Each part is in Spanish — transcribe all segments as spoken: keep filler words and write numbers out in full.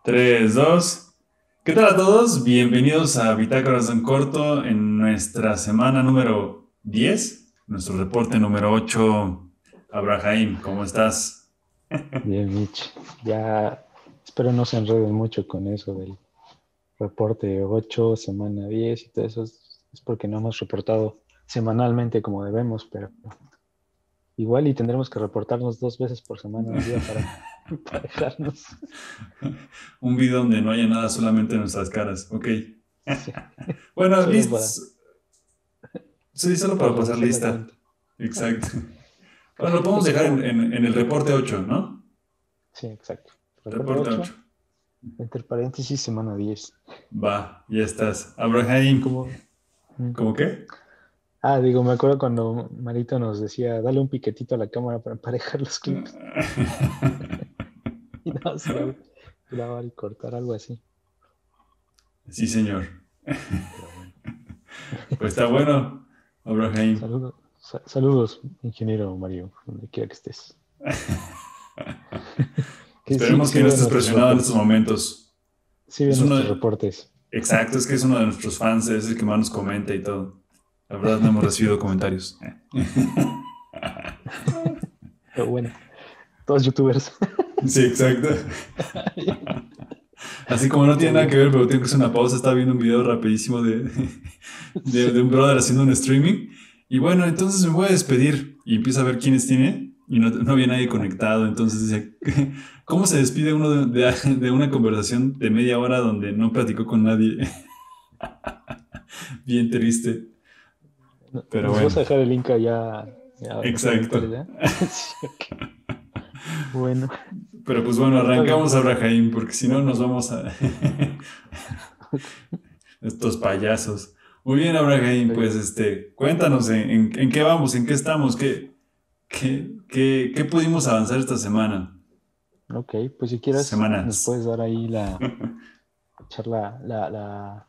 Tres, dos. ¿Qué tal a todos? Bienvenidos a Bitácoras en Corto en nuestra semana número diez, nuestro reporte número ocho. Abraham, ¿cómo estás? Bien, Mitch. Ya espero no se enreden mucho con eso del reporte ocho semana diez y todo eso. Es, es porque no hemos reportado semanalmente como debemos, pero igual y tendremos que reportarnos dos veces por semana, un día para emparejarnos. Un video donde no haya nada, solamente nuestras caras. Ok. Sí, Bueno, solo para, listo. Sí, solo para para pasar reducir la lista. cuenta. Exacto. Bueno, lo podemos Justo dejar como, en, en- en el reporte ocho, ¿no? sí, exacto. Reporte Reporte ocho. ocho entre paréntesis, semana diez. Va, ya estás. Y Abraham, como, mm. ¿cómo qué? Ah, digo, me acuerdo cuando Marito nos decía, dale un piquetito a la cámara para emparejar los clips. Y nada, se iba a grabar y cortar algo así. Sí, señor. Pero bueno. Pues está bueno, Abraham. Saludos, sa- saludos, ingeniero Mario, donde quiera que estés. Que sí, Esperemos sí que no ve estés nuestros presionado en estos reportes. momentos. Sí ve Es uno nuestros de- reportes. Exacto, es que es uno de nuestros fans, es el que más nos comenta y todo. La verdad no hemos recibido comentarios. Pero bueno, todos youtubers. Sí, exacto. Así como no tiene Muy nada que bien. ver, pero tengo que hacer una pausa. Estaba viendo un video rapidísimo de, de, de Sí. un brother haciendo un streaming. Y bueno, entonces me voy a despedir y empiezo a ver quiénes tiene. Y no, no había nadie conectado. Entonces dice, ¿cómo se despide uno de, de, de una conversación de media hora donde no platicó con nadie? Bien triste. No- Pero Nos vas bueno, a dejar el link allá, ya, en los comentarios, exacto. ¿ya? Sí, ok. Bueno, Pero pues bueno, está bien. arrancamos a Abraham, porque si no nos vamos a estos payasos. Muy bien, Abraham, Está pues bien. este, cuéntanos en, en- en qué vamos, en qué estamos, qué, qué, qué, qué pudimos avanzar esta semana. Ok, pues si quieres, nos Semanas. puedes dar ahí la, echar la, la, la,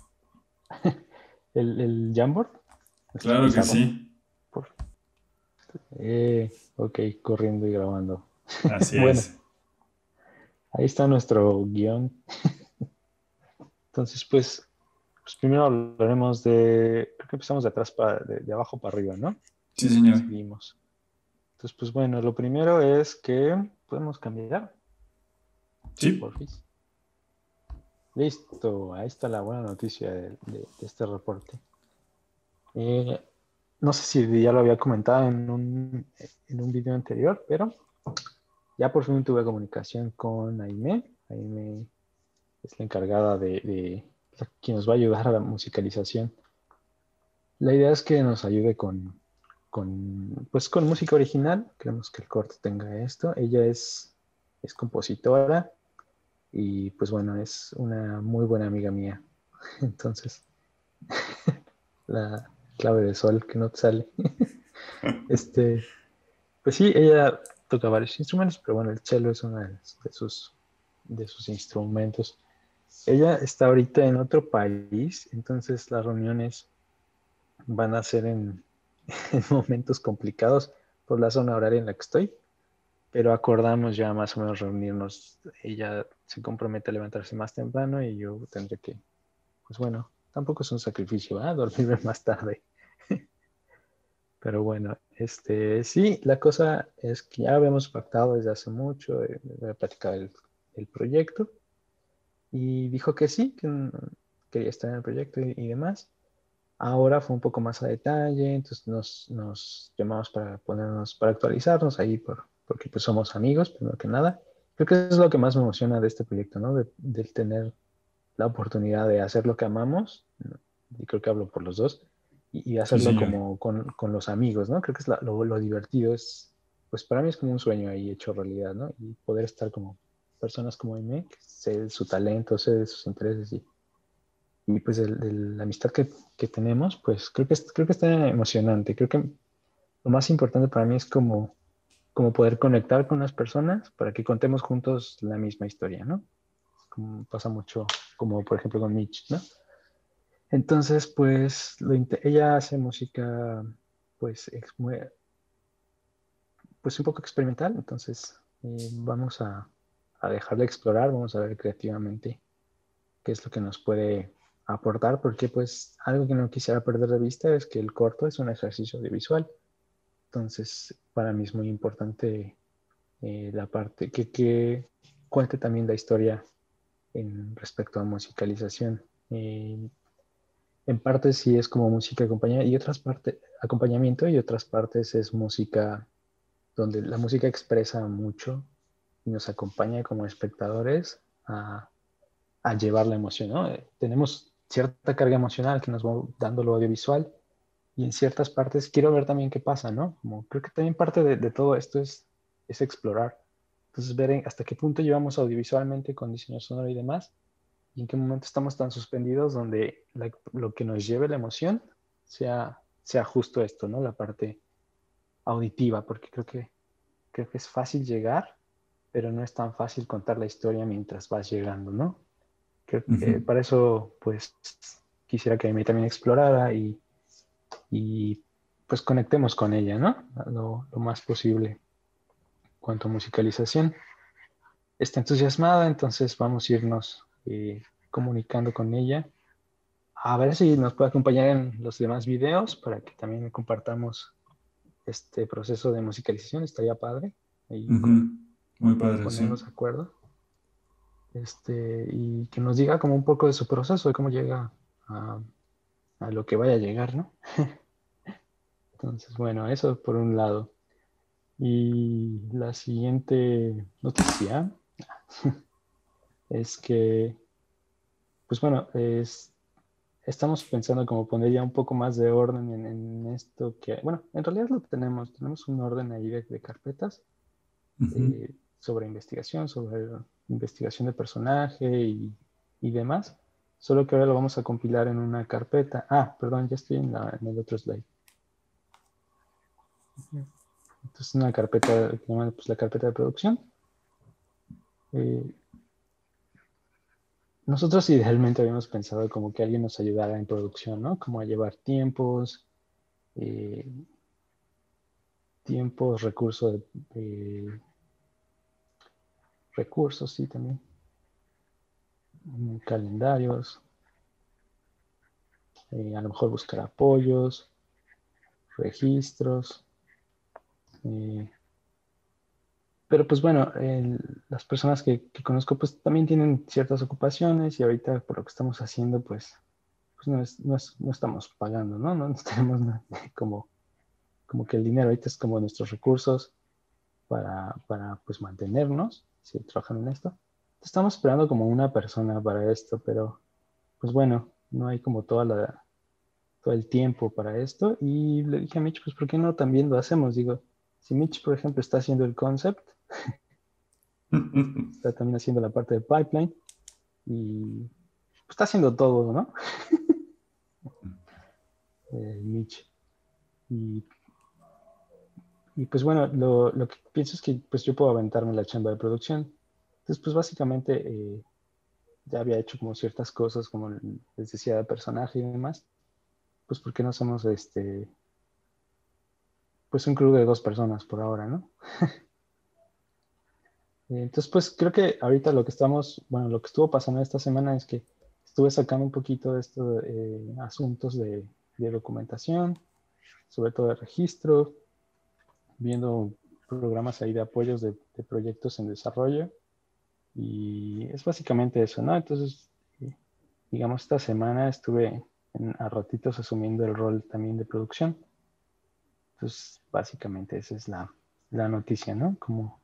el, el Jamboard, nuestro Claro que pizarrón. sí, Por, eh, ok, corriendo y grabando. así Bueno, es. ahí está nuestro guión. Entonces, pues, pues primero hablaremos de, creo que empezamos de atrás para, de, de abajo para arriba, ¿no? Sí, señor. Seguimos. Entonces, pues bueno, lo primero es que podemos cambiar, Sí, por fin. Listo, ahí está la buena noticia de, de- de este reporte. Eh, no sé si ya lo había comentado en un, en un video anterior, pero ya por fin tuve comunicación con Aime. Aime es la encargada de, de la- quien nos va a ayudar a la musicalización. La idea es que nos ayude con, con, pues con música original. Queremos que el corto tenga esto. Ella es, es compositora y pues bueno, es una muy buena amiga mía. Entonces, la clave de sol que no te sale. Este, pues sí, ella toca varios instrumentos, pero bueno, el cello es uno de, de sus, de sus instrumentos. Ella está ahorita en otro país, entonces las reuniones van a ser en, en momentos complicados por la zona horaria en la que estoy, pero acordamos ya más o menos reunirnos. Ella se compromete a levantarse más temprano y yo tendré que, pues bueno, tampoco es un sacrificio, ¿ah? Dormirme más tarde. Pero bueno, este, sí, la cosa es que ya habíamos pactado desde hace mucho, eh, de platicar el, el proyecto y dijo que sí, que mm, quería estar en el proyecto y, y demás. Ahora fue un poco más a detalle, entonces nos, nos llamamos para ponernos, para actualizarnos ahí, por, porque pues somos amigos, primero que nada. Creo que eso es lo que más me emociona de este proyecto, ¿no? De, de tener la oportunidad de hacer lo que amamos, y creo que hablo por los dos, y, y sí, hacerlo señor. como con, con, los amigos, ¿no? Creo que es la, lo, lo, divertido, es, pues para mí es como un sueño ahí hecho realidad, ¿no? Y poder estar como personas como Aime, que sé de su talento, sé de sus intereses y, y pues de, de la amistad que, que, tenemos, pues creo que, es, creo que está emocionante. Creo que lo más importante para mí es como, como poder conectar con las personas para que contemos juntos la misma historia, ¿no? Como pasa mucho, como por ejemplo con Mitch, ¿no? Entonces, pues lo ella hace música, pues, ex pues un poco experimental, entonces eh, vamos a, a dejarle explorar, vamos a ver creativamente qué es lo que nos puede aportar, porque pues algo que no quisiera perder de vista es que el corto es un ejercicio audiovisual. Entonces, para mí es muy importante eh, la parte que, que cuente también la historia en respecto a musicalización. Eh, en partes sí es como música acompañada y otras partes acompañamiento y otras partes es música donde la música expresa mucho y nos acompaña como espectadores a, a llevar la emoción, ¿no? Eh, tenemos cierta carga emocional que nos va dando lo audiovisual y en ciertas partes quiero ver también qué pasa, ¿no? Como creo que también parte de, de todo esto es, es explorar. Entonces, ver en, hasta qué punto llevamos audiovisualmente con diseño sonoro y demás, y en qué momento estamos tan suspendidos donde la, lo que nos lleve la emoción sea, sea justo esto, ¿no? La parte auditiva, porque creo que, creo que es fácil llegar, pero no es tan fácil contar la historia mientras vas llegando, ¿no? Creo que Ujú. para eso, pues, quisiera que a mí también explorara y, y pues conectemos con ella, ¿no? Lo, lo más posible. Cuanto a musicalización, está entusiasmada, entonces vamos a irnos eh, comunicando con ella. A ver si nos puede acompañar en los demás videos para que también compartamos este proceso de musicalización. Estaría padre y Ujú. Muy padre, sí. ponernos de acuerdo. Este, y que nos diga como un poco de su proceso, de cómo llega a, a lo que vaya a llegar, ¿no? Entonces, bueno, eso por un lado. Y la siguiente noticia es que, pues bueno, es, estamos pensando como poner ya un poco más de orden en, en esto que, bueno, en realidad lo tenemos, tenemos un orden ahí de, de carpetas Ujú. eh, sobre investigación, sobre investigación de personaje y, y demás, solo que ahora lo vamos a compilar en una carpeta. Ah, perdón, ya estoy en, la, en el otro slide. Entonces, una carpeta que llaman pues, la carpeta de producción. Eh, Nosotros idealmente habíamos pensado como que alguien nos ayudara en producción, ¿no? Como a llevar tiempos, eh, tiempos, recursos, eh, recursos, sí, también, mm, calendarios, eh, a lo mejor buscar apoyos, registros, eh, pero pues bueno, el- las personas que, que conozco pues también tienen ciertas ocupaciones y ahorita por lo que estamos haciendo pues, pues no, es- no, es- no estamos pagando, ¿no? No, no tenemos nada, como, como que el dinero ahorita es como nuestros recursos para, para pues mantenernos, si trabajan en esto. Estamos esperando como una persona para esto, pero pues bueno, no hay como toda la, todo el tiempo para esto. Y le dije a Mitch, pues ¿por qué no también lo hacemos? Digo, si Mitch, por ejemplo, está haciendo el concept, está también haciendo la parte de pipeline y pues, está haciendo todo, ¿no? Eh, Mitch. Y, y, pues bueno, lo, lo, que pienso es que pues yo puedo aventarme la chamba de producción. Entonces, pues básicamente eh, ya había hecho como ciertas cosas, como les decía, de personaje y demás. Pues ¿por qué no somos este, pues un crew de dos personas por ahora, ¿no? Entonces, pues creo que ahorita lo que estamos, bueno, lo que estuvo pasando esta semana es que estuve sacando un poquito de estos eh, asuntos de, de documentación, sobre todo de registro, viendo programas ahí de apoyos de, de proyectos en desarrollo y es básicamente eso, ¿no? Entonces, eh, digamos, esta semana estuve en, a ratitos asumiendo el rol también de producción. Entonces, básicamente esa es la, la noticia, ¿no? Como,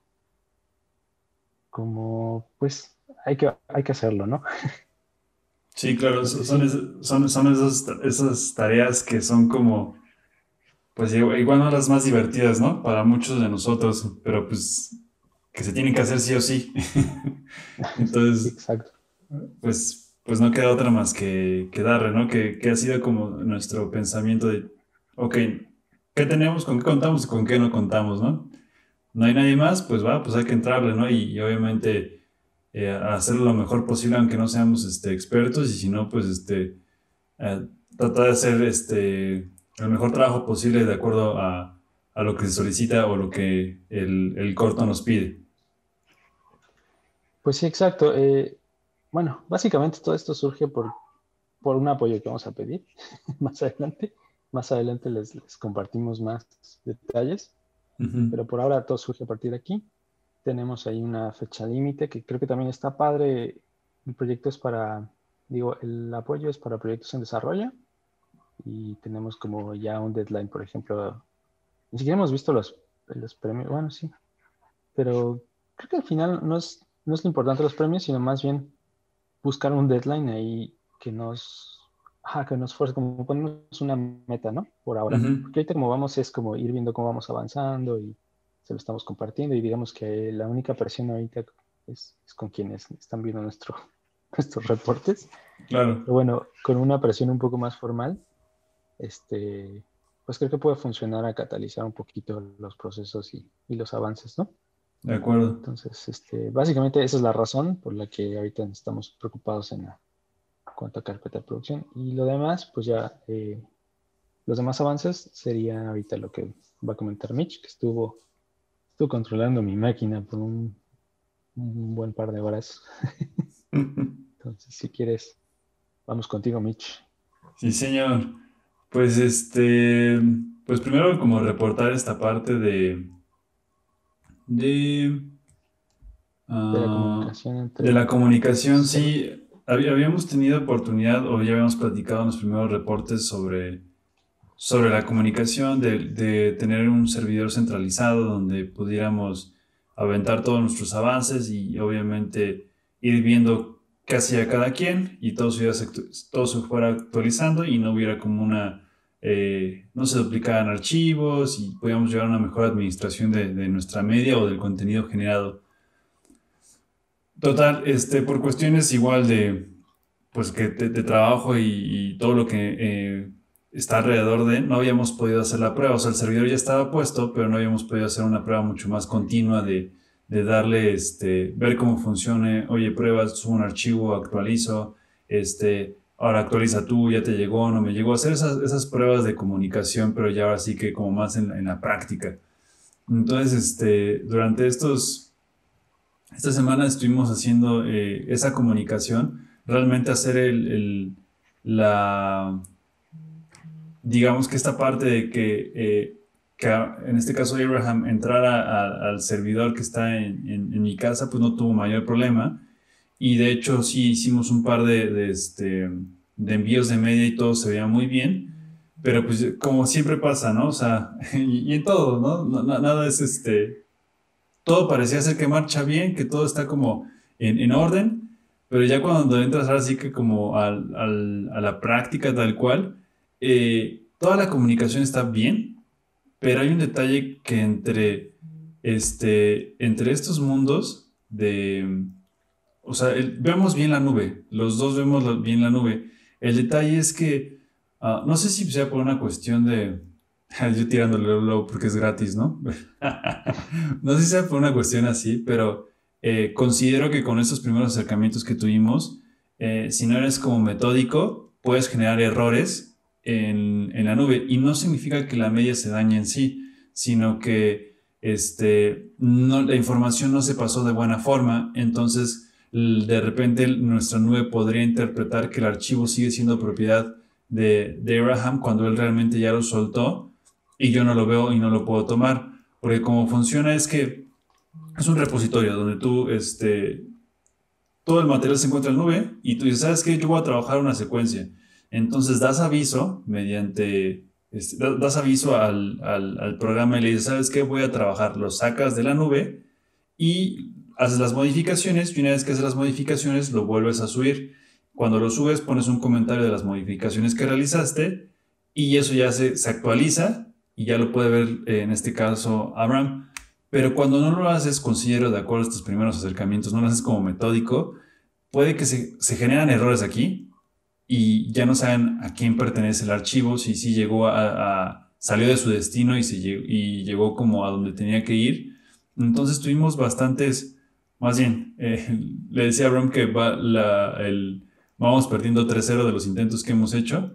como, pues, hay que, hay que hacerlo, ¿no? Sí, claro, Lo que so- son, sí, es- son, son esas, esas tareas que son como, pues igual igual no las más divertidas, ¿no? Para muchos de nosotros, pero pues que se tienen que hacer sí o sí. Entonces, exacto. pues, pues no queda otra más que, que darle, ¿no? Que, que ha sido como nuestro pensamiento de, ok, ¿qué tenemos? ¿Con qué contamos? ¿Con qué no contamos, no? No hay nadie más, pues va, pues hay que entrarle, ¿no? Y, y obviamente eh, hacerlo lo mejor posible, aunque no seamos este, expertos, y si no, pues este, eh, tratar de hacer este, el mejor trabajo posible de acuerdo a, a lo que se solicita o lo que el, el corto nos pide. Pues sí, exacto. Eh, bueno, básicamente todo esto surge por, por un apoyo que vamos a pedir más adelante. Más adelante les, les compartimos más detalles, Ujú. pero por ahora todo surge a partir de aquí. Tenemos ahí una fecha límite que creo que también está padre. El proyecto es para, digo, el apoyo es para proyectos en desarrollo y tenemos como ya un deadline, por ejemplo. Ni siquiera hemos visto los, los premios, bueno, sí, pero creo que al final no es, no es lo importante los premios, sino más bien buscar un deadline ahí que nos, ajá, que nos fuerce, como ponernos una meta, ¿no? Por ahora. Ujú. Porque ahorita como vamos es como ir viendo cómo vamos avanzando y se lo estamos compartiendo y digamos que la única presión ahorita es, es con quienes están viendo nuestro, nuestros reportes. Claro, Pero bueno, con una presión un poco más formal, este, pues creo que puede funcionar a catalizar un poquito los procesos y, y los avances, ¿no? de acuerdo. Entonces, este, básicamente esa es la razón por la que ahorita estamos preocupados en la cuanto a carpeta de producción. Y lo demás, pues ya, eh, los demás avances sería ahorita lo que va a comentar Mitch, que estuvo, estuvo controlando mi máquina por un, un buen par de horas. Entonces, si quieres, vamos contigo, Mitch. Sí, señor. Pues este, pues primero como reportar esta parte de, de, De la ah, comunicación de entre la comunicación. server. Sí, hab- habíamos tenido oportunidad o ya habíamos platicado en los primeros reportes sobre, sobre la comunicación, de, de tener un servidor centralizado donde pudiéramos aventar todos nuestros avances y obviamente ir viendo qué hacía cada quien y todo se, iba actu- todo se fuera actualizando y no hubiera como una, eh, no se duplicaran archivos y podíamos llevar a una mejor administración de, de nuestra media o del contenido generado. Total, este, por cuestiones igual de, pues que de, de trabajo y, y todo lo que eh, está alrededor de, no habíamos podido hacer la prueba. O sea, el servidor ya estaba puesto, pero no habíamos podido hacer una prueba mucho más continua de, de darle, este, ver cómo funcione. Oye, pruebas, subo un archivo, actualizo, este, ahora actualiza tú, ya te llegó, no me llegó. Hacer esas, esas pruebas de comunicación, pero ya ahora sí que como más en, en la práctica. Entonces, este, durante estos esta semana estuvimos haciendo eh, esa comunicación, realmente hacer el, el- la, digamos que esta parte de que, eh, que a- en este caso Abraham entrara a- al servidor que está en, en- en mi casa, pues no tuvo mayor problema. Y de hecho sí hicimos un par de, de, este, de envíos de media y todo se veía muy bien. Pero pues como siempre pasa, ¿no? O sea, y, y en todo, ¿no? No- no- nada es este, todo parecía ser que marcha bien, que todo está como en, en orden, pero ya cuando entras ahora sí que como al, al- a la práctica tal cual, eh, toda la comunicación está bien, pero hay un detalle que entre, este, entre estos mundos de, o sea, el- vemos bien la nube, los dos vemos la- bien la nube. El detalle es que, ah, no sé si sea por una cuestión de, yo tirándole luego porque es gratis, ¿no? No sé si sea por una cuestión así, pero eh, considero que con estos primeros acercamientos que tuvimos, eh, si no eres como metódico, puedes generar errores en, en la nube. Y no significa que la media se dañe en sí, sino que este, no, la información no se pasó de buena forma. Entonces, l- de repente nuestra nube podría interpretar que el archivo sigue siendo propiedad de, de Abraham cuando él realmente ya lo soltó y yo no lo veo y no lo puedo tomar. Porque como funciona es que es un repositorio donde tú, este, todo el material se encuentra en nube y tú dices, ¿sabes qué? Yo voy a trabajar una secuencia. Entonces das aviso mediante, este, das aviso al, al, al programa y le dices, ¿sabes qué? Voy a trabajar. Lo sacas de la nube y haces las modificaciones y una vez que haces las modificaciones lo vuelves a subir. Cuando lo subes pones un comentario de las modificaciones que realizaste y eso ya se, se actualiza y ya lo puede ver eh, en este caso Abraham. Pero cuando no lo haces, considero de acuerdo a estos primeros acercamientos, no lo haces como metódico, puede que se, se generan errores aquí y ya no saben a quién pertenece el archivo, si sí llegó a, a, salió de su destino y, se, y llegó como a donde tenía que ir. Entonces tuvimos bastantes, más bien, eh, le decía a Brom que va la, el, vamos perdiendo tres cero de los intentos que hemos hecho,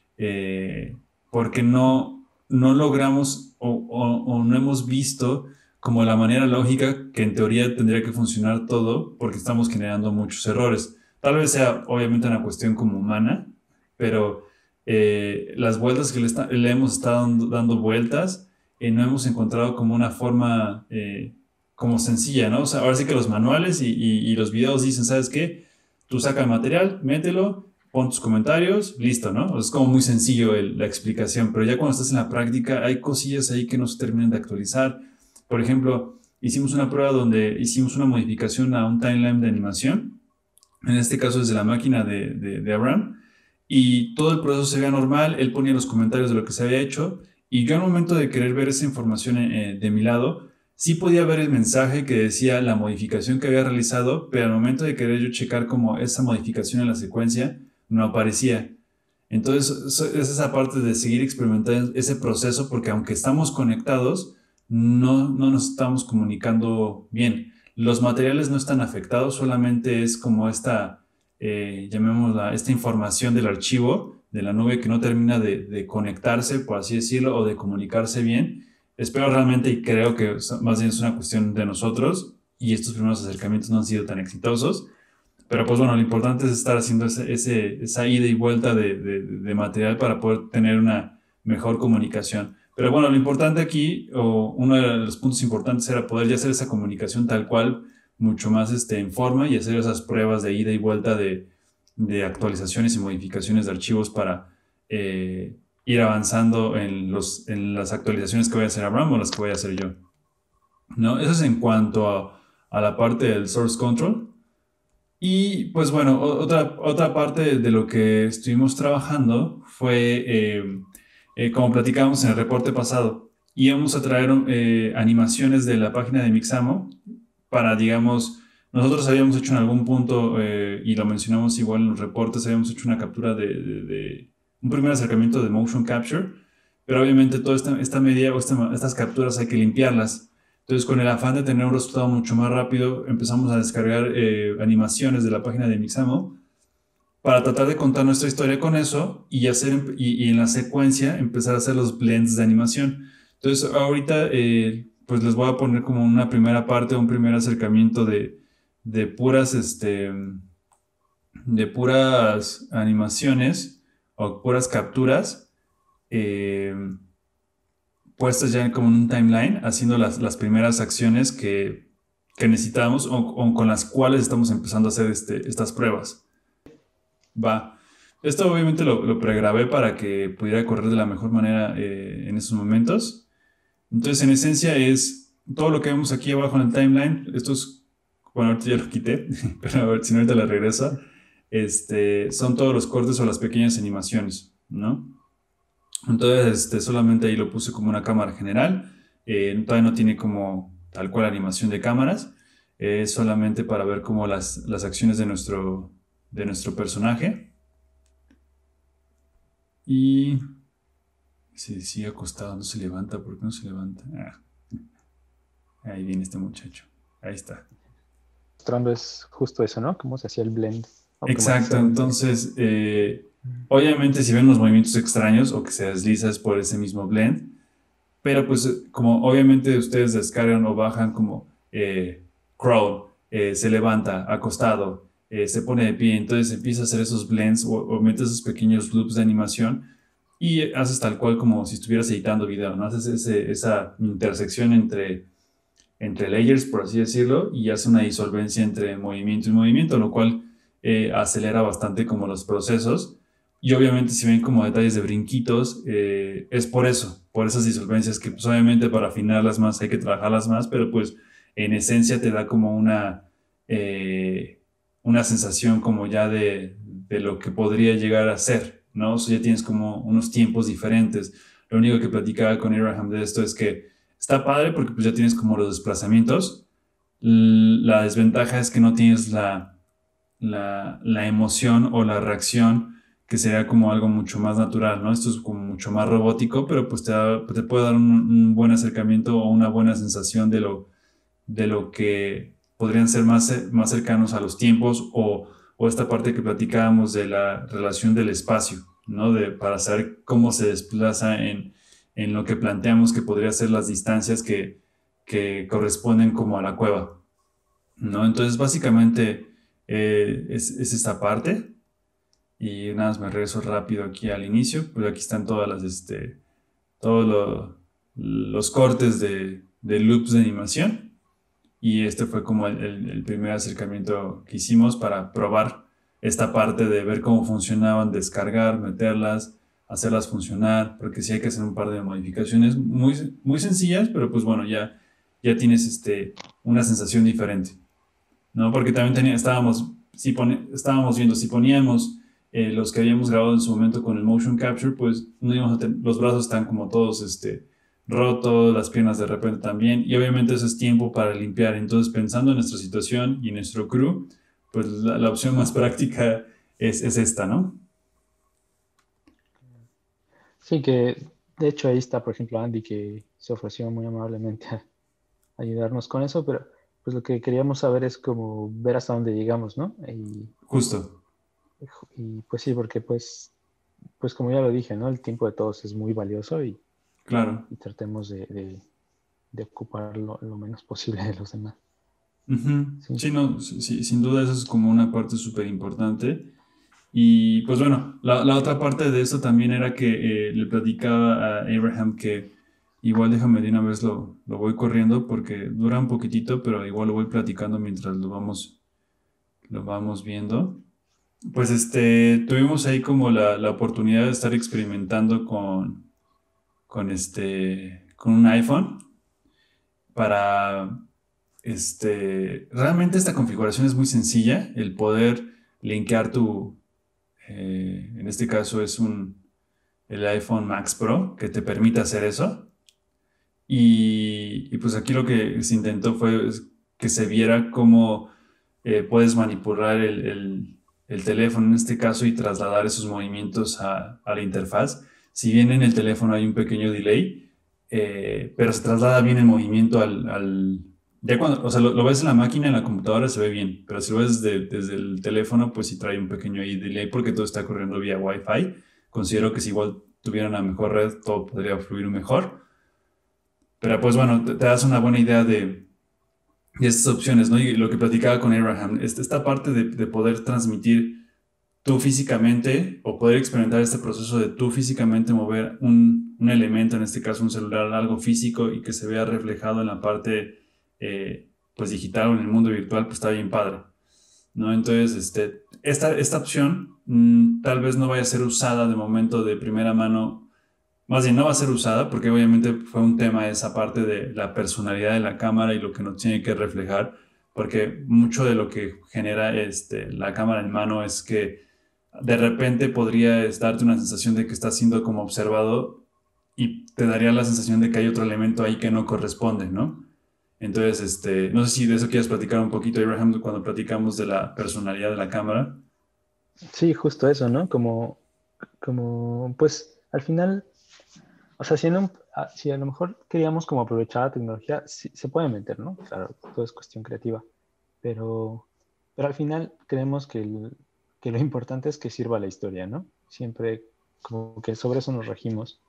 eh, porque no, no logramos o, o, o no hemos visto como la manera lógica que en teoría tendría que funcionar todo porque estamos generando muchos errores. Tal vez sea obviamente una cuestión como humana, pero eh, las vueltas que le, está- le hemos estado dando, dando vueltas, eh, no hemos encontrado como una forma eh, como sencilla, ¿no? O sea, ahora sí que los manuales y, y- y los videos dicen, ¿sabes qué? Tú saca el material, mételo, pon tus comentarios, listo, ¿no? O sea, es como muy sencillo el- la explicación, pero ya cuando estás en la práctica hay cosillas ahí que no se terminan de actualizar. Por ejemplo, hicimos una prueba donde hicimos una modificación a un timeline de animación, en este caso desde la máquina de, de, de Abraham, y todo el proceso se veía normal, él ponía los comentarios de lo que se había hecho, y yo al momento de querer ver esa información eh, de mi lado, sí podía ver el mensaje que decía la modificación que había realizado, pero al momento de querer yo checar como esa modificación en la secuencia, no aparecía. Entonces, so- es esa parte de seguir experimentando ese proceso, porque aunque estamos conectados, no, no nos estamos comunicando bien. Los materiales no están afectados, solamente es como esta, eh, llamémosla, esta información del archivo de la nube que no termina de, de conectarse, por así decirlo, o de comunicarse bien. Espero realmente y creo que so- más bien es una cuestión de nosotros y estos primeros acercamientos no han sido tan exitosos. Pero pues bueno, lo importante es estar haciendo ese, ese- esa ida y vuelta de, de- de material para poder tener una mejor comunicación. Pero bueno, lo importante aquí, o uno de los puntos importantes era poder ya hacer esa comunicación tal cual, mucho más este, en forma y hacer esas pruebas de ida y vuelta de, de actualizaciones y modificaciones de archivos para eh, ir avanzando en, los, en las actualizaciones que voy a hacer Abraham o las que voy a hacer yo. ¿No? Eso es en cuanto a, a la parte del source control. Y pues bueno, o- otra, otra parte de lo que estuvimos trabajando fue, eh, eh, como platicábamos en el reporte pasado, íbamos a traer eh, animaciones de la página de Mixamo para, digamos, nosotros habíamos hecho en algún punto, eh, y lo mencionamos igual en los reportes, habíamos hecho una captura de, de- de un primer acercamiento de motion capture, pero obviamente toda esta, esta media o esta- estas capturas hay que limpiarlas. Entonces, con el afán de tener un resultado mucho más rápido, empezamos a descargar eh, animaciones de la página de Mixamo para tratar de contar nuestra historia con eso y, hacer, y, y en la secuencia empezar a hacer los blends de animación. Entonces, ahorita eh, pues les voy a poner como una primera parte, un primer acercamiento de, de puras, este, de puras animaciones o puras capturas. eh, Puestas ya como en un timeline, haciendo las, las primeras acciones que, que necesitamos o, o con las cuales estamos empezando a hacer este, estas pruebas. Va. Esto obviamente lo, lo pregrabé para que pudiera correr de la mejor manera eh, en esos momentos. Entonces, en esencia es todo lo que vemos aquí abajo en el timeline. Esto es, bueno, ahorita ya lo quité, pero a ver si no ahorita la regreso. Este, son todos los cortes o las pequeñas animaciones, ¿no? Entonces, este, solamente ahí lo puse como una cámara general. Eh, todavía no tiene como tal cual animación de cámaras. Eh, Es solamente para ver como las, las acciones de nuestro, de nuestro personaje. Y si sigue acostado, no se levanta. ¿Por qué no se levanta? Ah, ahí viene este muchacho. Ahí está. Mostrando es justo eso, ¿no? Cómo se hacía el blend, Exacto. automatizar un blend. Entonces, eh, obviamente si ven los movimientos extraños o que se desliza es por ese mismo blend. Pero pues como obviamente ustedes descargan o bajan como eh, crawl, eh, se levanta acostado, eh, se pone de pie, entonces empieza a hacer esos blends o, o metes esos pequeños loops de animación y haces tal cual como si estuvieras editando video, ¿no? Haces ese- esa intersección entre, entre layers, por así decirlo, y hace una disolvencia entre movimiento y movimiento, lo cual eh, acelera bastante como los procesos. Y obviamente si ven como detalles de brinquitos, eh, es por eso, por esas disolvencias que pues obviamente para afinarlas más hay que trabajarlas más, pero pues en esencia te da como una, eh, una sensación como ya de, de lo que podría llegar a ser, ¿no? O sea, ya tienes como unos tiempos diferentes. Lo único que platicaba con Abraham de esto es que está padre porque pues ya tienes como los desplazamientos. L- La desventaja es que no tienes la, la, la emoción o la reacción que sería como algo mucho más natural, ¿no? Esto es como mucho más robótico, pero pues te, da- te puede dar un, un buen acercamiento o una buena sensación de lo, de lo que podrían ser más, ce- más cercanos a los tiempos o, o esta parte que platicábamos de la relación del espacio, ¿no? De, para saber cómo se desplaza en, en lo que planteamos que podría ser las distancias que, que corresponden como a la cueva, ¿no? Entonces, básicamente eh, es, es esta parte. Y nada más me regreso rápido aquí al inicio. Pues aquí están todas las, este, todos lo- los cortes de, de loops de animación. Y este fue como el, el- el primer acercamiento que hicimos para probar esta parte de ver cómo funcionaban, descargar, meterlas, hacerlas funcionar, porque sí hay que hacer un par de modificaciones muy, muy sencillas, pero pues bueno, ya, ya tienes este, una sensación diferente, ¿no? Porque también tenía, estábamos, si pone, estábamos viendo, si poníamos eh, los que habíamos grabado en su momento con el motion capture, pues no íbamos a tener, los brazos están como todos este, rotos, las piernas de repente también, y obviamente eso es tiempo para limpiar. Entonces, pensando en nuestra situación y nuestro crew, pues la, la opción más práctica es, es esta, ¿no? Sí, que de hecho ahí está, por ejemplo, Andy, que se ofreció muy amablemente a ayudarnos con eso, pero pues lo que queríamos saber es como ver hasta dónde llegamos, ¿no? Y, Justo, y pues sí, porque pues, pues como ya lo dije, ¿no? El tiempo de todos es muy valioso y, claro. y tratemos de, de, de ocupar lo, lo menos posible de los demás. Ujú. Sí, Sí, no, sí, sí, sin duda eso es como una parte súper importante. Y pues bueno, la, la otra parte de esto también era que eh, le platicaba a Abraham que igual déjame de una vez lo, lo voy corriendo porque dura un poquitito, pero igual lo voy platicando mientras lo vamos, lo vamos viendo. Pues este, tuvimos ahí como la, la oportunidad de estar experimentando con, con este, con un iPhone para, este, realmente esta configuración es muy sencilla, el poder linkear tu, eh, en este caso es un el iPhone Max Pro, que te permite hacer eso. Y, y pues aquí lo que se intentó fue que se viera cómo eh, puedes manipular el, el- el teléfono en este caso y trasladar esos movimientos a, a la interfaz. Si bien en el teléfono hay un pequeño delay, eh, pero se traslada bien el movimiento al... al- ya cuando, o sea, lo, lo ves en la máquina, en la computadora se ve bien, pero si lo ves desde, desde el teléfono, pues sí trae un pequeño ahí delay porque todo está corriendo vía Wi-Fi. Considero que si igual tuvieran una mejor red, todo podría fluir mejor. Pero pues bueno, te, te das una buena idea de, de estas opciones, ¿no? Y lo que platicaba con Abraham, esta, esta parte de, de poder transmitir tú físicamente o poder experimentar este proceso de tú físicamente mover un, un elemento, en este caso un celular, algo físico y que se vea reflejado en la parte eh, pues digital o en el mundo virtual, pues está bien padre, ¿no? Entonces, este, esta, esta opción mmm, tal vez no vaya a ser usada de momento de primera mano, más bien no va a ser usada porque obviamente fue un tema esa parte de la personalidad de la cámara y lo que nos tiene que reflejar, porque mucho de lo que genera este, la cámara en mano es que de repente podría es, darte una sensación de que estás siendo como observado y te daría la sensación de que hay otro elemento ahí que no corresponde, ¿no? Entonces, este, no sé si de eso quieres platicar un poquito, Abraham, cuando platicamos de la personalidad de la cámara. sí, justo eso, ¿no? Como, como, pues al final, o sea, si, en un- a- si a lo mejor queríamos como aprovechar la tecnología, sí, se puede meter, ¿no? Claro, todo es cuestión creativa, pero, pero al final creemos que, el- que lo importante es que sirva la historia, ¿no? Siempre como que sobre eso nos regimos.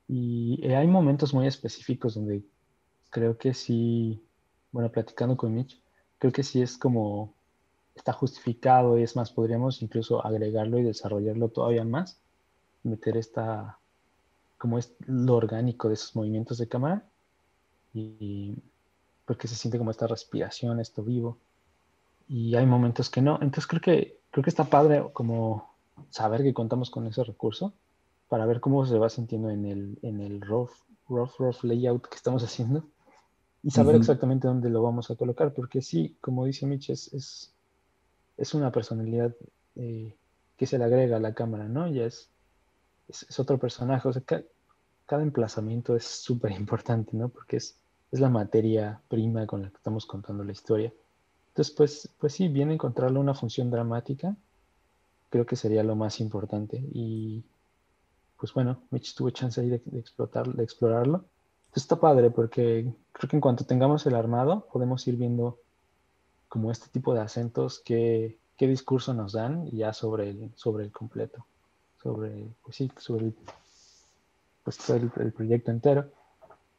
Y eh, hay momentos muy específicos donde creo que sí, bueno, platicando con Mitch, creo que sí es como, está justificado y es más, podríamos incluso agregarlo y desarrollarlo todavía más, meter esta, como es lo orgánico de esos movimientos de cámara y porque se siente como esta respiración, esto vivo. Y hay momentos que no. Entonces creo que, creo que está padre como saber que contamos con ese recurso para ver cómo se va sintiendo en el, en el rough, rough, rough layout que estamos haciendo y saber Ujú. exactamente dónde lo vamos a colocar, porque sí, como dice Mitch, es, es, es una personalidad eh, que se le agrega a la cámara, ¿no? Ya es, es, es otro personaje, o sea, ca- cada emplazamiento es súper importante, ¿no? Porque es, es la materia prima con la que estamos contando la historia. Entonces, pues, pues sí, bien encontrarle una función dramática, creo que sería lo más importante. Y pues bueno, Mitch tuvo chance ahí de, de explotar, de explorarlo. Entonces está padre porque creo que en cuanto tengamos el armado, podemos ir viendo como este tipo de acentos, qué, qué discurso nos dan ya sobre el, sobre el completo, sobre, pues sí, sobre el, pues todo el, el proyecto entero.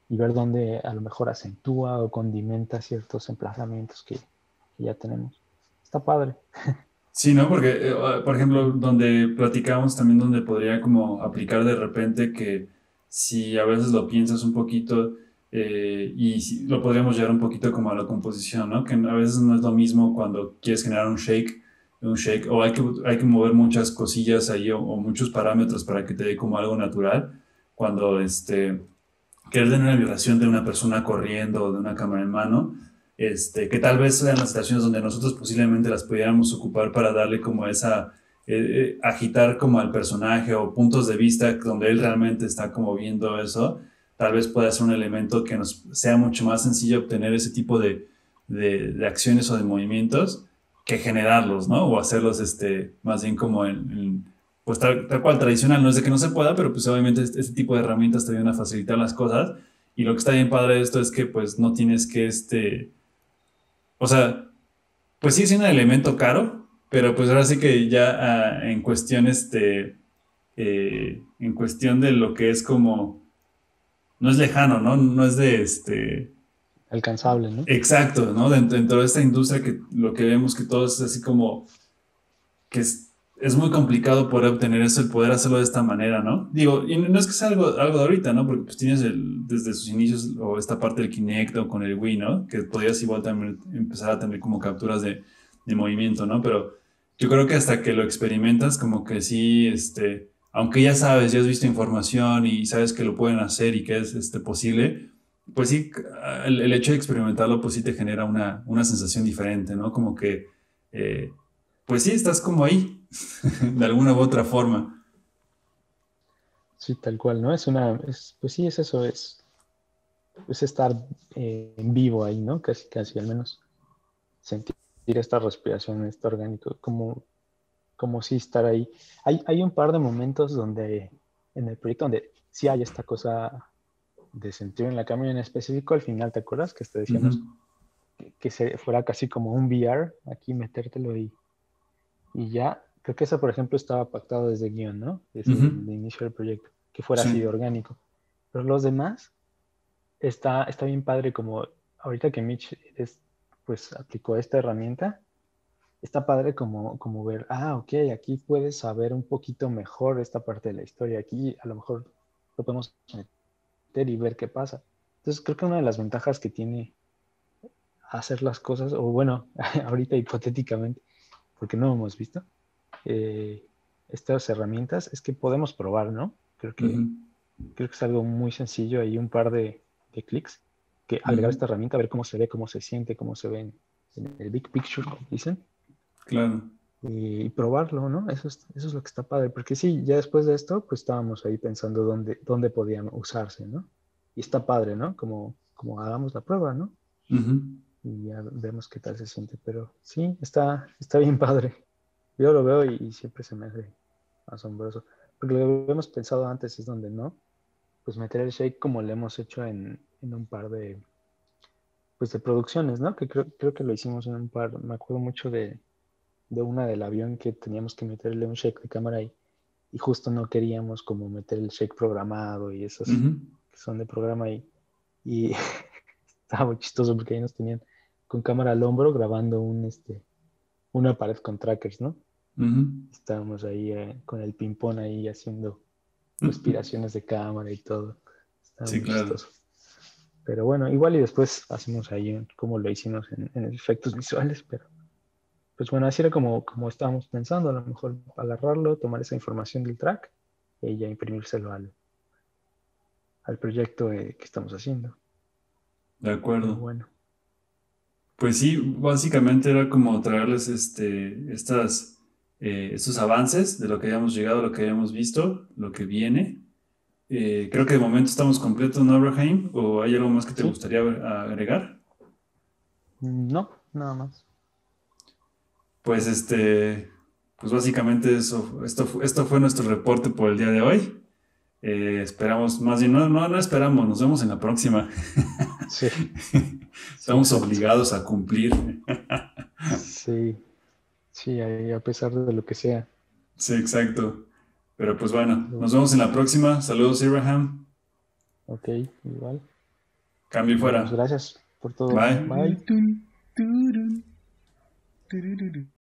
y ver dónde a lo mejor acentúa o condimenta ciertos emplazamientos que, que ya tenemos. Está padre. Sí, ¿no? Porque, eh, por ejemplo, donde platicamos también donde podría como aplicar de repente que si a veces lo piensas un poquito eh, y si- lo podríamos llevar un poquito como a la composición, ¿no? Que a veces no es lo mismo cuando quieres generar un shake, un shake, o hay que, hay que mover muchas cosillas ahí o, o muchos parámetros para que te dé como algo natural, cuando este querer tener una vibración de una persona corriendo o de una cámara en mano, este, que tal vez sean las situaciones donde nosotros posiblemente las pudiéramos ocupar para darle como esa, eh, eh, agitar como al personaje o puntos de vista donde él realmente está como viendo eso, tal vez pueda ser un elemento que nos sea mucho más sencillo obtener ese tipo de, de, de acciones o de movimientos que generarlos, ¿no? O hacerlos este, más bien como en, en pues tal, tal, cual tradicional, no es de que no se pueda, pero pues obviamente este, este tipo de herramientas te ayudan a facilitar las cosas y lo que está bien padre de esto es que pues no tienes que este, o sea, pues sí es un elemento caro, pero pues ahora sí que ya uh, en cuestión este, eh, en cuestión de lo que es como, no es lejano, ¿no? No es de este... Alcanzable, ¿no? Exacto, ¿no? Dentro, dentro de esta industria que lo que vemos que todo es así como que es, es muy complicado poder obtener eso, el poder hacerlo de esta manera, ¿no? Digo, y no es que sea algo, algo de ahorita, ¿no? Porque pues tienes el, desde sus inicios o esta parte del Kinect o con el Wii, ¿no? Que podías igual también empezar a tener como capturas de, de movimiento, ¿no? Pero yo creo que hasta que lo experimentas, como que sí, este, aunque ya sabes, ya has visto información y sabes que lo pueden hacer y que es este, posible, pues sí, el, el hecho de experimentarlo, pues sí te genera una, una sensación diferente, ¿no? Como que... Eh, pues sí, estás como ahí, de alguna u otra forma. Sí, tal cual, ¿no? Es una, es, pues sí, es eso, es, es estar eh, en vivo ahí, ¿no? Casi, casi, al menos sentir esta respiración, este orgánico, como, como sí estar ahí. Hay, hay un par de momentos donde, en el proyecto, donde sí hay esta cosa de sentir en la cámara en específico, al final, ¿te acuerdas? Que te decíamos Ujú, que, que se, fuera casi como un V R, aquí metértelo y, y ya. Creo que eso, por ejemplo, estaba pactado desde el guión, ¿no? Desde ujú, el inicio del proyecto, que fuera sí, así de orgánico. Pero los demás, está, está bien padre como ahorita que Mitch es, pues aplicó esta herramienta, está padre como, como ver, ah, ok, aquí puedes saber un poquito mejor esta parte de la historia, aquí a lo mejor lo podemos meter y ver qué pasa. Entonces creo que una de las ventajas que tiene hacer las cosas, o bueno, ahorita hipotéticamente, porque no lo hemos visto, eh, estas herramientas es que podemos probar, ¿no? Creo ujú, que, creo que es algo muy sencillo, hay un par de, de clics que agregar ujú, esta herramienta, ver cómo se ve, cómo se siente, cómo se ve en, en el big picture, como dicen, claro. y, y probarlo, ¿no? Eso es, eso es lo que está padre, porque sí, ya después de esto, pues estábamos ahí pensando dónde, dónde podían usarse, ¿no? Y está padre, ¿no? Como, como hagamos la prueba, ¿no? Ujú. Y ya vemos qué tal se siente, pero sí, está, está bien padre. Yo lo veo y, y siempre se me hace asombroso. Porque lo que habíamos pensado antes es donde no, pues meter el shake como lo hemos hecho en, en un par de, pues de producciones, ¿no? Que creo, creo que lo hicimos en un par, me acuerdo mucho de, de una del avión que teníamos que meterle un shake de cámara y, y justo no queríamos como meter el shake programado y esos Ujú, que son de programa y, y estaba muy chistoso porque ahí nos tenían con cámara al hombro grabando un, este, una pared con trackers, ¿no? ujú. Estábamos ahí eh, con el ping-pong ahí haciendo Ujú. respiraciones de cámara y todo. Estaba Sí, muy claro. chistoso. Pero bueno, igual y después hacemos ahí un- como lo hicimos en, en efectos visuales, pero pues bueno, así era como, como estábamos pensando, a lo mejor agarrarlo, tomar esa información del track y ya imprimírselo al, al proyecto eh, que estamos haciendo. De Pero acuerdo. bueno, Pues sí, básicamente era como traerles este, estas, eh, estos avances de lo que hayamos llegado, lo que hayamos visto, lo que viene. Eh, creo que de momento estamos completos, ¿no, Abraham? ¿O hay algo más que te sí, gustaría agregar? no, nada más. Pues este, pues básicamente eso, esto, fu- esto fue nuestro reporte por el día de hoy. Eh, esperamos, más bien, no, no, no esperamos, nos vemos en la próxima. Sí, sí, Estamos exacto. obligados a cumplir. Sí, sí, ahí a pesar de lo que sea. Sí, exacto. Pero pues bueno, Pero nos vemos en la próxima. Saludos, Abraham. ok, igual. Cambio y Nos vemos. fuera. Gracias por todo. Bye. Bye. Turun, turun, turururu.